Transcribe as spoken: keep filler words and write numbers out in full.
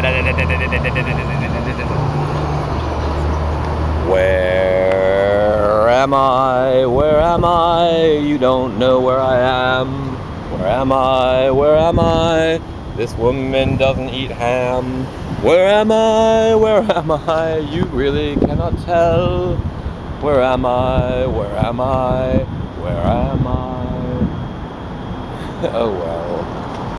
Where am I? Where am I? You don't know where I am. Where am I? Where am I? This woman doesn't eat ham. Where am I? Where am I? You really cannot tell. Where am I? Where am I? Where am I? Oh well.